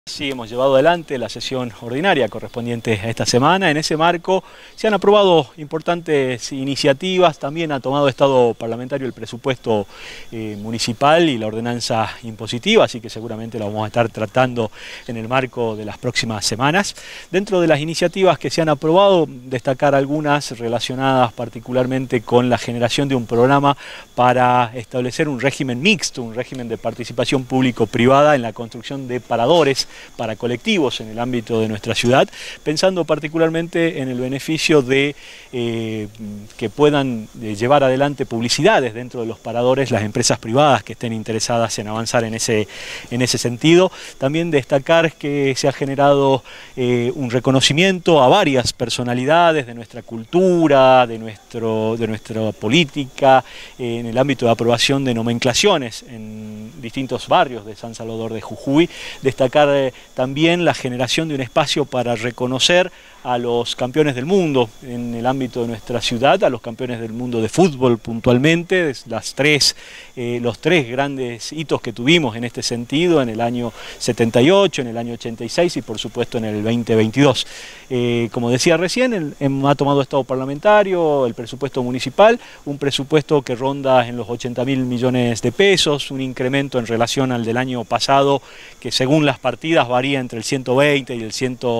Sí, hemos llevado adelante la sesión ordinaria correspondiente a esta semana. En ese marco se han aprobado importantes iniciativas, también ha tomado estado parlamentario el presupuesto municipal y la ordenanza impositiva, así que seguramente lo vamos a estar tratando en el marco de las próximas semanas. Dentro de las iniciativas que se han aprobado, destacar algunas relacionadas particularmente con la generación de un programa para establecer un régimen mixto, un régimen de participación público-privada en la construcción de paradores para colectivos en el ámbito de nuestra ciudad, pensando particularmente en el beneficio de que puedan llevar adelante publicidades dentro de los paradores las empresas privadas que estén interesadas en avanzar en ese sentido. También destacar que se ha generado un reconocimiento a varias personalidades de nuestra cultura, de nuestra política, en el ámbito de aprobación de nomenclaciones en distintos barrios de San Salvador de Jujuy. Destacar también la generación de un espacio para reconocer a los campeones del mundo en el ámbito de nuestra ciudad, a los campeones del mundo de fútbol puntualmente, los tres grandes hitos que tuvimos en este sentido en el año 78, en el año 86 y por supuesto en el 2022. Como decía recién, ha tomado estado parlamentario el presupuesto municipal, un presupuesto que ronda en los 80.000 millones de pesos, un incremento en relación al del año pasado que según las partidas varía entre el 120 y el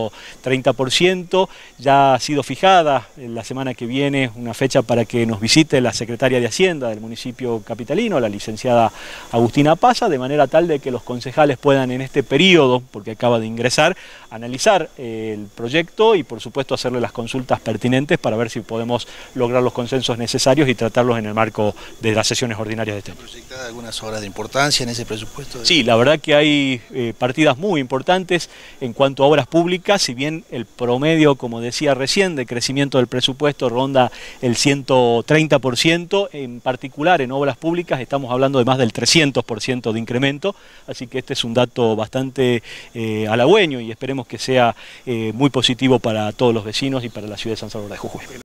130%. Ya ha sido fijada la semana que viene una fecha para que nos visite la secretaria de Hacienda del municipio capitalino, la licenciada Agustina Paza, de manera tal de que los concejales puedan en este periodo, porque acaba de ingresar, analizar el proyecto y por supuesto hacerle las consultas pertinentes para ver si podemos lograr los consensos necesarios y tratarlos en el marco de las sesiones ordinarias de este año. ¿Proyectada algunas obras de importancia en ese presupuesto? Sí, la verdad que hay partidas muy importantes en cuanto a obras públicas, si bien el promedio, como decía recién, de crecimiento del presupuesto ronda el 130%, en particular en obras públicas estamos hablando de más del 300% de incremento, así que este es un dato bastante halagüeño y esperemos que sea muy positivo para todos los vecinos y para la ciudad de San Salvador de Jujuy.